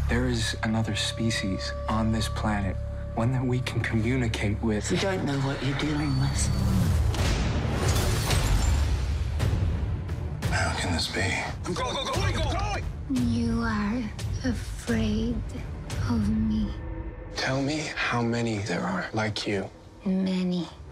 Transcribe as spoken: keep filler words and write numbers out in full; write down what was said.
There is another species on this planet, one that we can communicate with. You don't know what you're dealing with. How can this be? Go, go, go, go, go! You are afraid of me. Tell me how many there are like you. Many.